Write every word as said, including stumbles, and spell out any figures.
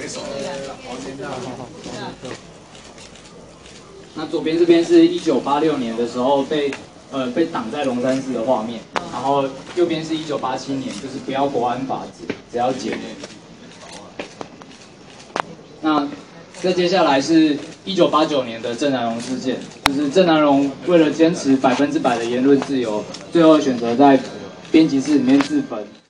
那左边这边是一九八六年的时候被呃被挡在龙山寺的画面，然后右边是一九八七年，就是不要国安法，只只要解。那再接下来是一九八九年的郑南榕事件，就是郑南榕为了坚持百分之百的言论自由，最后选择在编辑室里面自焚。